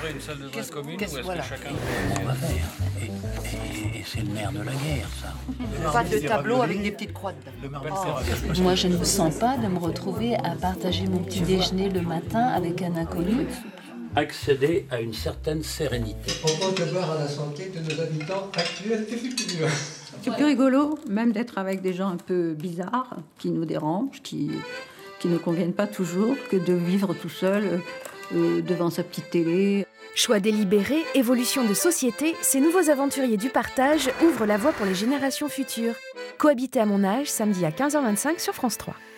aurait une salle de bain commune ou est-ce voilà. que chacun... On va faire. Et c'est le nerf de la guerre, ça. Pas de tableau avec des petites croix dedans. Moi, je ne me sens pas de me retrouver à partager mon petit déjeuner le matin avec un inconnu. Accéder à une certaine sérénité. On compte d'abord à la santé de nos habitants actuels et futurs. C'est plus rigolo, même d'être avec des gens un peu bizarres, qui nous dérangent, qui ne conviennent pas toujours, que de vivre tout seul devant sa petite télé. Choix délibéré, évolution de société, ces nouveaux aventuriers du partage ouvrent la voie pour les générations futures. Cohabiter à mon âge, samedi à 15h25 sur France 3.